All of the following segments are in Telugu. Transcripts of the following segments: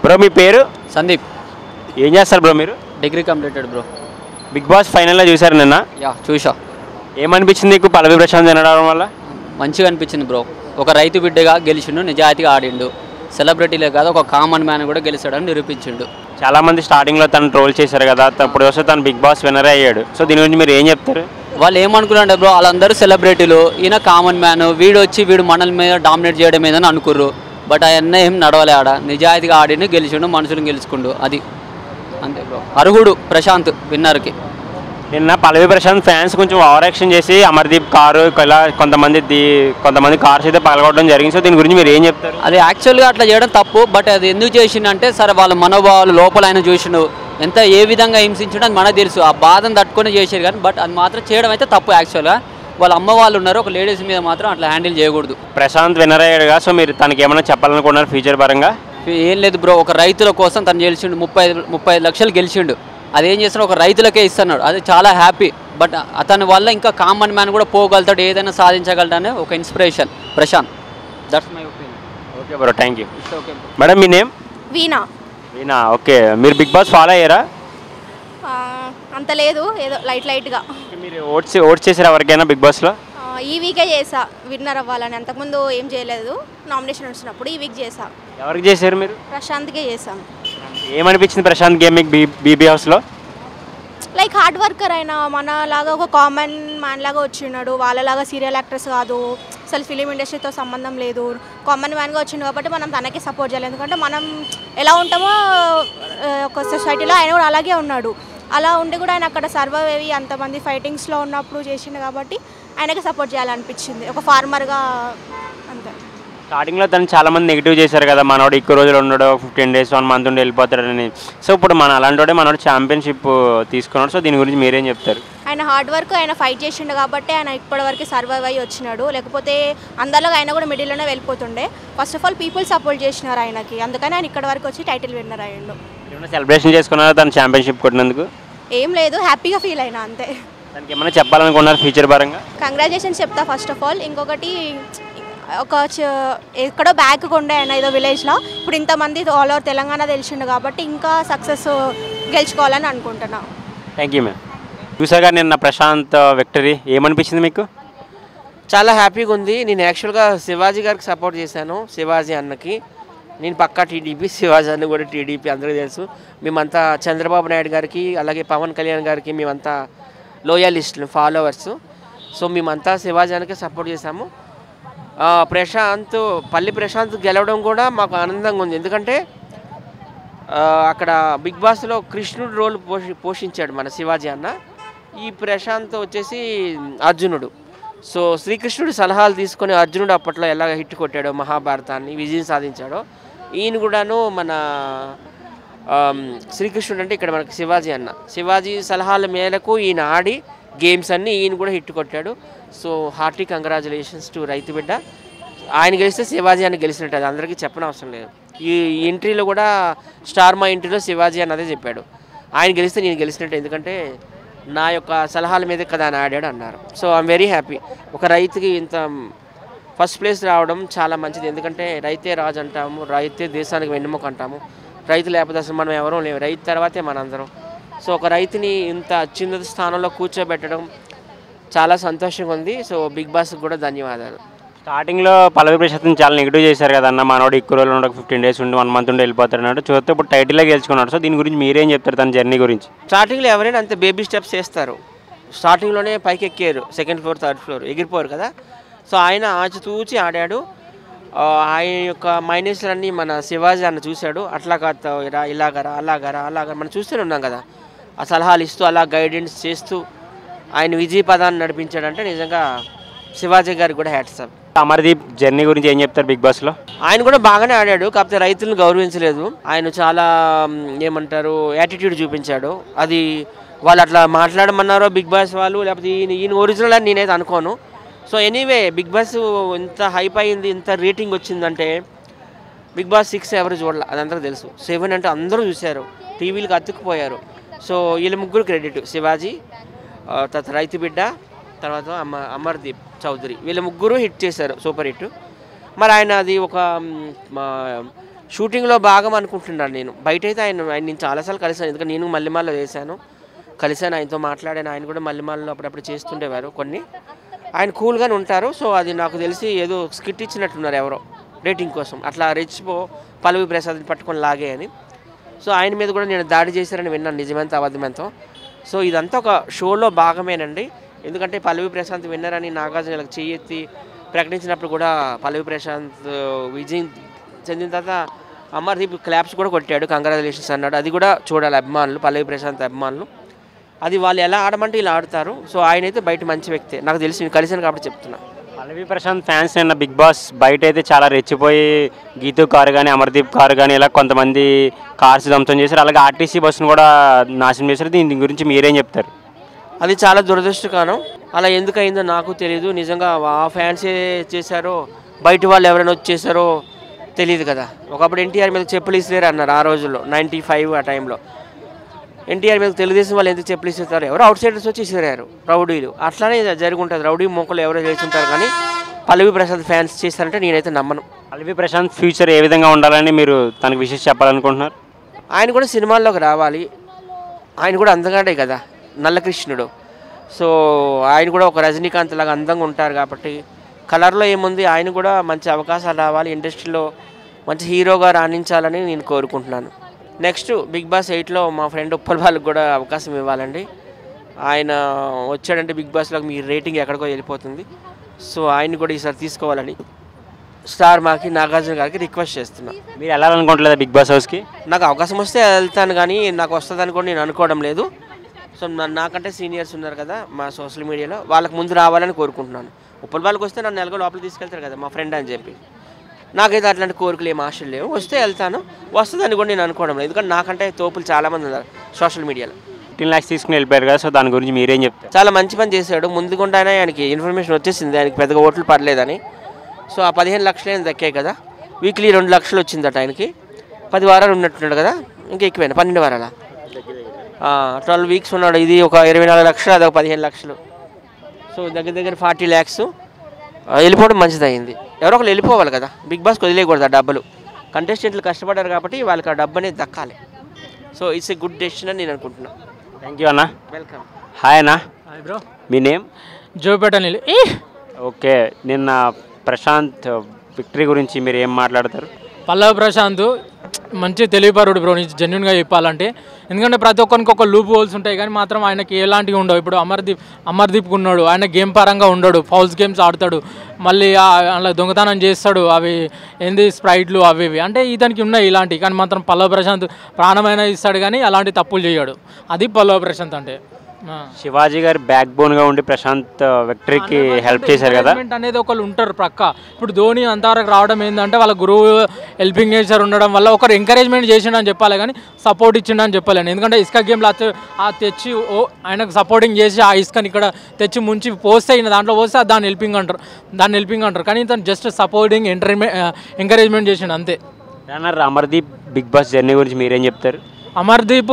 బ్రో మీ పేరు? సందీప్. ఏం చేస్తారు బ్రో మీరు? Degree completed bro. Bigg Boss ఫైనల్లో చూసారు నిన్న? యా చూసా. ఏమనిపించింది నీకు పల్లవి ప్రశాంత్ వినడం వల్ల? మంచిగా అనిపించింది బ్రో. ఒక రైతు బిడ్డగా గెలిచిండు, నిజాయితీగా ఆడిండు. సెలబ్రిటీలే కాదు ఒక కామన్ మ్యాన్ కూడా గెలిచాడని నిరూపించిండు. చాలామంది స్టార్టింగ్లో తను ట్రోల్ చేశారు కదా, ఇప్పుడు వస్తే తను బిగ్ బాస్ విన్నర్ అయ్యాడు. సో దీని గురించి మీరు ఏం చెప్తారు? వాళ్ళు ఏమనుకున్నారంటే బ్రో, వాళ్ళందరూ సెలబ్రిటీలు, ఈయన కామన్ మ్యాన్, వీడు వచ్చి వీడు మనల మీద డామినేట్ చేయడం ఏదని అనుకుర్రు. బట్ అవన్నీ ఏం నడవలే. ఆడ నిజాయితీగా ఆడిని గెలిచిండు, మనుషులను గెలుచుకుండు. అది అంతే బ్రో. అర్హుడు ప్రశాంత్ విన్నర్కి. నిన్న పల్లవి ప్రశాంత్ ఫ్యాన్స్ కొంచెం ఓవర్ యాక్షన్ చేసి అమర్దీప్ కారు ఇలా కొంతమంది కార్స్ అయితే పగలగొట్టడం జరిగింది. సో దీని గురించి మీరు ఏం చెప్తారు? అది యాక్చువల్గా అట్లా చేయడం తప్పు. బట్ అది ఎందుకు చేసిండంటే, సరే వాళ్ళ మనోభావాలు లోపల ఆయన చూసిండు, ఎంత ఏ విధంగా హింసించడం అని మనకు తెలుసు. ఆ బాధను తట్టుకొని చేశారు కానీ, బట్ అది మాత్రం చేయడం అయితే తప్పు. యాక్చువల్గా వాళ్ళ అమ్మ వాళ్ళు ఉన్నారు, ఒక లేడీస్ మీద మాత్రం అట్లా హ్యాండిల్ చేయకూడదు. ప్రశాంత్ విన్నర్ అయ్యాడుగా, సో మీరు తనకి ఏమైనా చెప్పాలనుకున్నారు ఫ్యూచర్ పరంగా? ఏం లేదు బ్రో, ఒక రైతుల కోసం తను గెలిచిండు. 35 లక్షలు గెలిచిండు. అదేం చేస్తున్నాడు, ఒక రైతులకే ఇస్తున్నాడు. అది చాలా హ్యాపీ. బట్ అతని వల్ల ఇంకా కామన్ మ్యాన్ కూడా పోగలుగుతాడు, ఏదైనా సాధించగలడనే ఒక inspiration Prashanth. That's my opinion. Okay bro, thank you. Okay madam మీ నేమ్? వీణా. వీణా, ఓకే. మీరు బిగ్ బాస్ ఫాలో అయ్యారా? అంత లేదు, ఏదో లైట్గా. మీరు ఓట్స్ చేసారు ఎవరికైనా బిగ్ బాస్లో? ఈ వీకే చేసా విన్నర్ అవ్వాలని. అంతకుముందు ఏం చేయలేదు, నామినేషన్ వచ్చినప్పుడు ఈ వీక్ చేసా. ఎవరికి చేశారు మీరు? ప్రశాంత్కే చేసాం. ఏమనిపించింది ప్రశాంత్ గేమ్ మీకు బీబీ హౌస్లో? లైక్ హార్డ్ వర్కర్ అయినా మనలాగా ఒక కామన్ మ్యాన్ లాగా వచ్చినాడు. వాళ్ళలాగా సీరియల్ యాక్టర్స్ కాదు, అసలు ఫిలిం ఇండస్ట్రీతో సంబంధం లేదు, కామన్ మ్యాన్గా వచ్చిండు. కాబట్టి మనం తనకే సపోర్ట్ చేయాలి. ఎందుకంటే మనం ఎలా ఉంటామో ఒక సొసైటీలో ఆయన కూడా అలాగే ఉన్నాడు. అలా ఉండి కూడా ఆయన అక్కడ సర్వైవ్ అయ్యి అంతమంది ఫైటింగ్స్లో ఉన్నప్పుడు చేసిండు. కాబట్టి ఆయనకి సపోర్ట్ చేయాలనిపించింది ఒక ఫార్మర్గా. అంతే. స్టార్టింగ్లో తను చాలామంది నెగిటివ్ చేశారు కదా, మనోడు ఎక్కువ రోజులు ఉండడు, 15 days 1 month ఉండి వెళ్ళిపోతాడని. సో ఇప్పుడు అలాంటి మనోడు ఛాంపియన్షిప్ తీసుకున్నాడు. సో దీని గురించి మీరేం చెప్తారు? ఆయన హార్డ్ వర్క్, ఆయన ఫైట్ చేసిండు కాబట్టి ఆయన ఇప్పటివరకు సర్వైవ్ అయ్యి వచ్చినాడు. లేకపోతే అందరిలాగా ఆయన కూడా మిడిల్లోనే వెళ్ళిపోతుండే. First of all people support చేసినారు ఆయనకి, అందుకని ఆయన ఇక్కడ వరకు వచ్చి టైటిల్ విన్నర్ అయ్యిండు. ఏమైనా సెలబ్రేషన్ చేసుకున్నారా తను ఛాంపియన్షిప్ కొట్టినందుకు? ఏం లేదు, హ్యాపీగా ఫీల్ అయినా అంతే. దానికి ఏమైనా చెప్పాలనుకున్నారు ఫ్యూచర్ పరంగా? కంగ్రాచులేషన్స్ చెప్తా ఫస్ట్ ఆఫ్ ఆల్. ఇంకొకటి, ఎక్కడో బ్యాక్ ఉండే ఆయన ఏదో విలేజ్లో, ఇప్పుడు ఇంతమంది ఆల్ ఓవర్ తెలంగాణ తెలిసిండు కాబట్టి ఇంకా సక్సెస్ గెలుచుకోవాలని అనుకుంటున్నా. Thank you ma'am. చూసాగా నిన్న ప్రశాంత్ విక్టరీ, ఏమనిపించింది మీకు? చాలా హ్యాపీగా ఉంది. నేను యాక్చువల్గా శివాజీ గారికి సపోర్ట్ చేశాను, శివాజీ అన్నకి. నేను పక్కా టీడీపీ, శివాజీ అన్న కూడా టీడీపీ, అందరికీ తెలుసు. మేమంతా చంద్రబాబు నాయుడు గారికి అలాగే పవన్ కళ్యాణ్ గారికి మేమంతా లోయలిస్టులు, ఫాలోవర్స్. సో మేమంతా శివాజీ అన్నకి సపోర్ట్ చేశాము. పల్లి ప్రశాంత్ గెలవడం కూడా మాకు ఆనందంగా ఉంది. ఎందుకంటే అక్కడ బిగ్ బాస్లో కృష్ణుడు రోల్ పోషించాడు మన శివాజీ అన్న. ఈ ప్రశాంత్ వచ్చేసి అర్జునుడు. సో శ్రీకృష్ణుడి సలహాలు తీసుకొని అర్జునుడు అప్పట్లో ఎలాగ హిట్ కొట్టాడో, మహాభారతాన్ని విజయం సాధించాడో, ఈయన కూడాను మన శ్రీకృష్ణుడు అంటే ఇక్కడ మనకి శివాజీ అన్న. శివాజీ సలహాల మేరకు ఈయన ఆడి గేమ్స్ అన్నీ ఈయన కూడా హిట్ కొట్టాడు. సో హార్టీ కంగ్రాచులేషన్స్ టు రైతు బిడ్డ. ఆయన గెలిస్తే శివాజీ అని గెలిచినట్టు, అది అందరికీ చెప్పనవసరం లేదు. ఈ ఎంట్రీలో కూడా స్టార్ మా ఎంట్రీలో శివాజీ అన్నదే చెప్పాడు, ఆయన గెలిస్తే నేను గెలిచినట్టు, ఎందుకంటే నా యొక్క సలహాల మీదే కదా అని ఆడాడు అన్నారు. So I'm very happy. ఒక రైతుకి ఇంత ఫస్ట్ ప్లేస్ రావడం చాలా మంచిది. ఎందుకంటే రైతే రాజు అంటాము, రైతే దేశానికి వెన్నెముక అంటాము. రైతు లేకపోతే అసలు మనం ఎవరూ లేవు, రైతు తర్వాతే మనందరం. సో ఒక రైతుని ఇంత చిన్న స్థానంలో కూర్చోబెట్టడం చాలా సంతోషంగా ఉంది. సో బిగ్ బాస్కి కూడా ధన్యవాదాలు. స్టార్టింగ్లో పల్లవి ప్రశాంత్ చాలా నెగిటివ్ చేశారు కదన్న, మనోడు ఎక్కువ రోజులు ఉండక 15 days ఉండి 1 month ఉండి వెళ్ళిపోతాడు అన్నాడు. చూస్తే ఇప్పుడు టైటిల్లో గెలుచుకున్నాడు. సో దీని గురించి మీరేం చెప్తారు, తన జర్నీ గురించి? స్టార్టింగ్లో ఎవరైనా అంతే బేబీ స్టెప్స్ చేస్తారు. స్టార్టింగ్లోనే పైకి ఎక్కారు, 2nd floor 3rd floor ఎగిరిపోరు కదా. సో ఆయన ఆచితూచి ఆడాడు. ఆయన యొక్క మైనస్లన్నీ మన శివాజీ అన్న చూశాడు. అట్లా కాదు, ఇలాగరా అలాగరా మనం చూస్తూనే ఉన్నాం కదా. ఆ సలహాలు ఇస్తూ అలా గైడెన్స్ చేస్తూ ఆయన విజయ పదాన్ని నడిపించాడంటే నిజంగా శివాజీ గారికి కూడా హ్యాట్స్ ఆఫ్. అమర్దీప్ జర్నీ గురించి ఏం చెప్తారు బిగ్ బాస్లో? ఆయన కూడా బాగానే ఆడాడు, కాకపోతే రైతులను గౌరవించలేదు. ఆయన చాలా ఏమంటారు యాటిట్యూడ్ చూపించాడు. అది వాళ్ళు అట్లా మాట్లాడమన్నారో బిగ్ బాస్ వాళ్ళు, లేకపోతే ఈయన ఒరిజినల్ అని నేనైతే అనుకోను. సో ఎనీవే బిగ్ బాస్ ఇంత హైప్ అయింది, ఇంత రేటింగ్ వచ్చిందంటే బిగ్ బాస్ 6 ఎవరు చూడాలి, అది అందరికీ తెలుసు. 7 అంటే అందరూ చూశారు, టీవీలకు అతుక్కుపోయారు. సో వీళ్ళ ముగ్గురు క్రెడిట్, శివాజీ, తర్వాత రైతు బిడ్డ, తర్వాత అమర్దీప్ చౌదరి, వీళ్ళ ముగ్గురు హిట్ చేశారు, సూపర్ హిట్. మరి ఆయన అది ఒక షూటింగ్లో భాగం అనుకుంటున్నాను నేను. బయట అయితే ఆయన నేను చాలాసార్లు కలిసాను, ఎందుకంటే నేను మల్లెమాలలో చేశాను, కలిసాను, ఆయనతో మాట్లాడాను. ఆయన కూడా మల్లెమాలలో అప్పుడప్పుడు చేస్తుండేవారు కొన్ని. ఆయన కూల్గానే ఉంటారు. సో అది నాకు తెలిసి ఏదో స్కిట్ ఇచ్చినట్టున్నారు ఎవరో రేటింగ్ కోసం, అట్లా రెచ్చిపో పల్లవి ప్రసాద్ని పట్టుకొని లాగే అని. సో ఆయన మీద కూడా నేను దాడి చేశారని విన్నాను, నిజమెంత అబద్ధమెంతో. సో ఇదంతా ఒక షోలో భాగమేనండి. ఎందుకంటే పల్లవి ప్రశాంత్ విన్నర్ అని నాగార్జున ఇలా చెయ్యెత్తి ప్రకటించినప్పుడు కూడా పల్లవి ప్రశాంత్ విజయం చెందిన తర్వాత అమర్దీప్ క్లాప్స్ కూడా కొట్టాడు, కంగ్రాచులేషన్స్ అన్నాడు. అది కూడా చూడాలి అభిమానులు, పల్లవి ప్రశాంత్ అభిమానులు. అది వాళ్ళు ఎలా ఆడమంటే ఇలా ఆడతారు. సో ఆయన అయితే బయట మంచి వ్యక్తే, నాకు తెలిసి నేను కలిసాను కాబట్టి చెప్తున్నా. పల్లవి ప్రశాంత్ ఫ్యాన్స్ నిన్న బిగ్ బాస్ బయట అయితే చాలా రెచ్చిపోయి గీతూ కారు కానీ అమర్దీప్ కారు కానీ ఇలా కొంతమంది కార్స్ ధ్వంసం చేశారు, అలాగే ఆర్టీసీ బస్సును కూడా నాశనం చేశారు. దీని గురించి మీరేం చెప్తారు? అది చాలా దురదృష్టకరం. అలా ఎందుకు అయిందో నాకు తెలియదు. నిజంగా ఆ ఫ్యాన్సే చేశారో బయట వాళ్ళు ఎవరైనా వచ్చేసారో తెలియదు కదా. ఒకప్పుడు ఎన్టీఆర్ మీద చెప్పులు ఇసిరేరు అన్నారు ఆ రోజుల్లో, 95 ఆ టైంలో. ఎన్టీఆర్ మీద తెలుగుదేశం వాళ్ళు ఎందుకు చెప్పులు ఇస్తారు, ఎవరో అవుట్ సైడర్స్ వచ్చి ఇసిరారు, రౌడీలు. అట్లానే జరిగి ఉంటుంది, రౌడీ మొక్కలు ఎవరో చేసి ఉంటారు. కానీ పల్లవి ప్రశాంత్ ఫ్యాన్స్ చేస్తారంటే నేనైతే నమ్మను. పల్లవి ప్రశాంత్ ఫ్యూచర్ ఏ విధంగా ఉండాలని మీరు తనకు విషయం చెప్పాలనుకుంటున్నారు? ఆయన కూడా సినిమాల్లోకి రావాలి. ఆయన కూడా అందగాడే కదా, నల్లకృష్ణుడు. సో ఆయన కూడా ఒక రజనీకాంత్ లాగా అందంగా ఉంటారు కాబట్టి కలర్లో ఏముంది, ఆయన కూడా మంచి అవకాశాలు రావాలి, ఇండస్ట్రీలో మంచి హీరోగా రాణించాలని నేను కోరుకుంటున్నాను. నెక్స్ట్ బిగ్ బాస్ 8లో మా ఫ్రెండ్ ఉప్పల్ వాళ్ళకి కూడా అవకాశం ఇవ్వాలండి. ఆయన వచ్చాడంటే బిగ్ బాస్లోకి మీ రేటింగ్ ఎక్కడికో వెళ్ళిపోతుంది. సో ఆయన కూడా ఈసారి తీసుకోవాలని స్టార్ మాకి నాగార్జున గారికి రిక్వెస్ట్ చేస్తున్నా. మీరు వెళ్ళాలనుకోవట్లేదా బిగ్ బాస్ హౌస్కి? నాకు అవకాశం వస్తే వెళ్తాను, కానీ నాకు వస్తుందని కూడా నేను అనుకోవడం లేదు. సో నాకంటే సీనియర్స్ ఉన్నారు కదా మా సోషల్ మీడియాలో, వాళ్ళకి ముందు రావాలని కోరుకుంటున్నాను. ఉప్పల్ వాళ్ళకి వస్తే నన్ను నెలగో లోపలికి తీసుకెళ్తారు కదా మా ఫ్రెండ్ అని చెప్పి. నాకైతే అట్లాంటి కోరికలు ఏం ఆశలు లేవు. వస్తే వెళ్తాను, వస్తుందని కూడా నేను అనుకోవడం లేదు. ఎందుకంటే నాకంటే తోపులు చాలామంది ఉన్నారు సోషల్ మీడియాలో. 15 lakhs తీసుకుని వెళ్ళిపోయారు కదా, సో దాని గురించి మీరేం చెప్తారు? చాలా మంచి పని చేశాడు. ముందుకుండానే ఆయనకి ఇన్ఫర్మేషన్ వచ్చేసింది ఆయనకి పెద్దగా ఓట్లు పడలేదని. సో ఆ 15 లక్షలే దక్కాయి కదా. వీక్లీ 2 లక్షలు వచ్చిందట ఆయనకి. 10 వారాలు ఉన్నట్టున్నాడు కదా, ఇంకా ఎక్కువైనా 12 వారాల 12 weeks ఉన్నాడు. ఇది ఒక 24 లక్షలు, అది ఒక 15 లక్షలు. సో దగ్గర దగ్గర 40 lakhs వెళ్ళిపోవడం మంచిది అయింది. ఎవరో ఒకరు వెళ్ళిపోవాలి కదా, బిగ్ బాస్కి వదిలేయకూడదు ఆ డబ్బులు. కంటెస్టెంట్లు కష్టపడ్డారు కాబట్టి వాళ్ళకి ఆ డబ్బు అనేది దక్కాలి. So it's a good decision అని నేను అనుకుంటున్నాను. థ్యాంక్ యూ అన్న. వెల్కమ్. హాయ్ అన్న. Hi bro. మీ నేమ్? జోపేట నీళ్ళు. ఓకే, నిన్న ప్రశాంత్ విక్టరీ గురించి మీరు ఏం మాట్లాడతారు? పల్లవి ప్రశాంత్ మంచి తెలివిపరుడు బ్రో, నుంచి జెన్యున్గా చెప్పాలంటే. ఎందుకంటే ప్రతి ఒక్కరికి ఒక లూప్ హోల్స్ ఉంటాయి, కానీ మాత్రం ఆయనకి ఎలాంటివి ఉండవు. ఇప్పుడు అమర్దీప్కి ఉన్నాడు, ఆయన గేమ్ పరంగా ఉండడు, ఫౌల్స్ గేమ్స్ ఆడతాడు, మళ్ళీ అలా దొంగతనం చేస్తాడు, అవి ఏంది స్ప్రైట్లు అవి ఇవి అంటే ఇతనికి ఉన్నాయి ఇలాంటివి. కానీ మాత్రం పల్లవి ప్రశాంత్ ప్రాణమైన ఇస్తాడు, కానీ అలాంటి తప్పులు చేయడు. అది పల్లవి ప్రశాంత్ అంటే. శివాజీ గారు బ్యాక్ బోన్గా ఉండి ప్రశాంత్ విక్టరీకి హెల్ప్ చేశారు కదా అనేది ఒకళ్ళు ఉంటారు ప్రక్క. ఇప్పుడు ధోని అంతవరకు రావడం ఏంటంటే వాళ్ళ గురువు హెల్పింగ్ నేచర్ ఉండడం వల్ల ఒకరు ఎంకరేజ్మెంట్ చేసిండు అని చెప్పాలి, కానీ సపోర్ట్ ఇచ్చిండు అని చెప్పలేను. ఎందుకంటే ఇసుక గేమ్లో తెచ్చి ఆయనకు సపోర్టింగ్ చేసి ఆ ఇసుకని ఇక్కడ తెచ్చి ముంచి పోస్తే దాంట్లో పోస్తే దాన్ని హెల్పింగ్ అంటారు. కానీ తను జస్ట్ సపోర్టింగ్ ఎంకరేజ్మెంట్ చేసిండు అంతే. అమర్దీప్ బిగ్ బాస్ జర్నీ గురించి మీరేం చెప్తారు? అమర్దీప్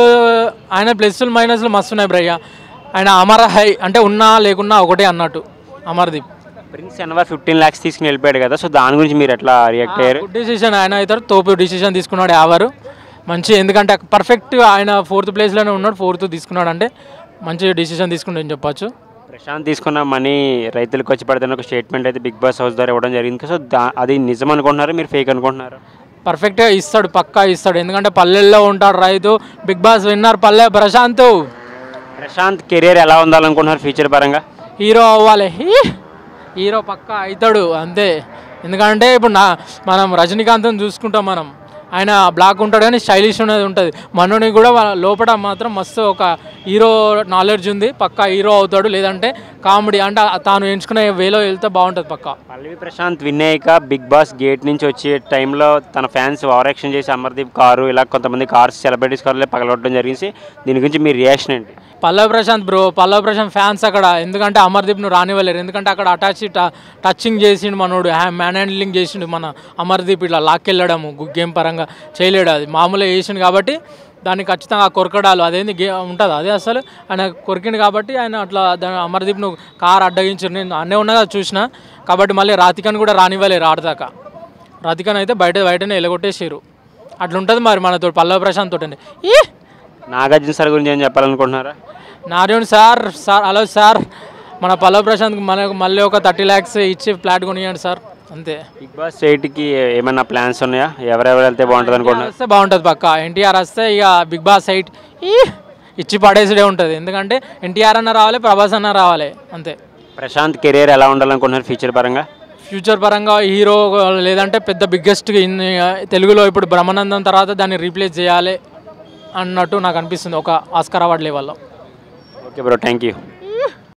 ఆయన ప్లస్లు మైనస్లు మస్తు ఉన్నాయి బ్రయ్య. ఆయన అమర హై అంటే ఉన్నా లేకున్నా ఒకటే అన్నట్టు అమర్దీప్. ప్రిన్స్ అన్వర్ 15 lakhs తీసుకుని వెళ్ళిపోయాడు కదా, సో దాని గురించి మీరు ఎట్లా రియాక్ట్ అయ్యారు? Good decision. ఆయన అయితే తోపు డిసిషన్ తీసుకున్నాడు. ఎవరు మంచి, ఎందుకంటే పర్ఫెక్ట్ ఆయన 4th ప్లేస్లోనే ఉన్నాడు. 4th తీసుకున్నాడు అంటే మంచి డిసిషన్ తీసుకున్నాడు అని చెప్పచ్చు. ప్రశాంత్ తీసుకున్న మనీ రైతులకు వచ్చి పడుతున్న ఒక స్టేట్మెంట్ అయితే బిగ్ బాస్ హౌస్ ద్వారా ఇవ్వడం జరిగింది. సో అది నిజం అనుకుంటున్నారు, మీరు ఫేక్ అనుకుంటున్నారు? పర్ఫెక్ట్గా ఇస్తాడు, పక్కా ఇస్తాడు. ఎందుకంటే పల్లెల్లో ఉంటాడు రైతు. బిగ్ బాస్ విన్నర్ పల్లె ప్రశాంత్. ప్రశాంత్ కెరీర్ ఎలా ఉండాలనుకుంటున్నారు ఫ్యూచర్ పరంగా? హీరో అవ్వాలి, హీరో పక్కా అవుతాడు అంతే. ఎందుకంటే ఇప్పుడు మనం రజనీకాంత్ని చూసుకుంటాం, మనం ఆయన బ్లాక్ ఉంటాడు కానీ స్టైలిష్ అనేది ఉంటుంది. మనోని కూడా లోపల మాత్రం మస్తు ఒక హీరో నాలెడ్జ్ ఉంది, పక్కా హీరో అవుతాడు. లేదంటే కామెడీ అంటే తాను ఎంచుకునే వేలో వెళ్తే బాగుంటుంది పక్కా. పల్లవి ప్రశాంత్ విన్ అయ్యాక బిగ్ బాస్ గేట్ నుంచి వచ్చే టైంలో తన ఫ్యాన్స్ ఓవరాక్షన్ చేసి అమర్దీప్ కారు ఇలా కొంతమంది కార్స్ సెలబ్రిటీస్ కార్లే పగలగొట్టడం జరిగింది. దీని గురించి మీ రియాక్షన్ ఏంటి? పల్లవి ప్రశాంత్ ఫ్యాన్స్ అక్కడ ఎందుకంటే అమర్దీప్ను రానివ్వలేరు. ఎందుకంటే అక్కడ టచింగ్ చేసిండు మనోడు, మ్యాన్ హ్యాండ్లింగ్ చేసిండు మన అమర్దీప్. ఇట్లా లాక్కెళ్ళడము గేమ్ పరంగా చేయలేడు, అది మామూలుగా చేసిండు కాబట్టి దాన్ని ఖచ్చితంగా కొరకడాలు అదేంది ఉంటుంది, అదే అసలు ఆయన కొరికిండు కాబట్టి ఆయన అట్లా అమర్దీప్ను కారు అడ్డగించారు. నేను అన్నీ ఉన్నదా చూసిన కాబట్టి మళ్ళీ రాతికని కూడా రానివ్వలేరు ఆడదాకా. రతికన్ అయితే బయటనే ఎలగొట్టేసారు. అట్లుంటుంది మరి మనతో పల్లవి ప్రశాంత్ తోటి. ఈ నాగార్జున సార్ గురించి ఏం చెప్పాలనుకుంటున్నారా? నారాయణ సార్ హలో సార్, మన పల్లవి ప్రశాంత్కి మనకు మళ్ళీ ఒక 30 lakhs ఇచ్చి ఫ్లాట్ కొనియండి సార్, అంతే. బిగ్ బాస్ 8కి ఏమైనా ప్లాన్స్ ఉన్నాయా? ఎవరెవరు వెళ్తే బాగుంటుంది అనుకుంటున్నారు? వస్తే బాగుంటుంది పక్క. ఎన్టీఆర్ వస్తే ఇక బిగ్ బాస్ 8 ఇచ్చి పడేసిడే ఉంటుంది. ఎందుకంటే ఎన్టీఆర్ అన్న రావాలి, ప్రభాస్ అన్న రావాలి, అంతే. ప్రశాంత్ కెరీర్ ఎలా ఉండాలనుకుంటున్నారు ఫ్యూచర్ పరంగా? ఫ్యూచర్ పరంగా హీరో లేదంటే పెద్ద బిగ్గెస్ట్ తెలుగులో ఇప్పుడు బ్రహ్మానందం తర్వాత దాన్ని రీప్లేస్ చేయాలి అన్నట్టు నాకు అనిపిస్తుంది, ఒక ఆస్కార్ అవార్డు లెవెల్లో. Okay bro, thank you.